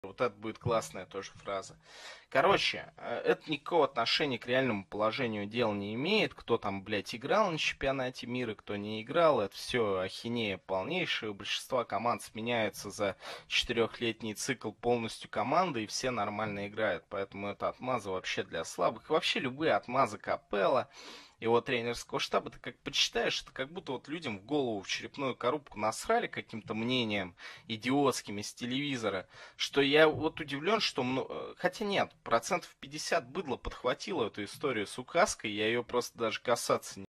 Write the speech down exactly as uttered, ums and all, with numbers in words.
Вот это будет классная тоже фраза. Короче, э, это никакого отношения к реальному положению дел не имеет. Кто там, блядь, играл на чемпионате мира, кто не играл, это все ахинея полнейшая. У большинства команд сменяется за четырехлетний цикл полностью команды, и все нормально играют. Поэтому это отмаза вообще для слабых. И вообще любые отмазы Капелла, его тренерского штаба, ты как почитаешь, это как будто вот людям в голову, в черепную коробку насрали каким-то мнением идиотским из телевизора, что я вот удивлен, что... мно- Хотя нет, процентов пятьдесят быдло подхватило эту историю с указкой, я ее просто даже касаться не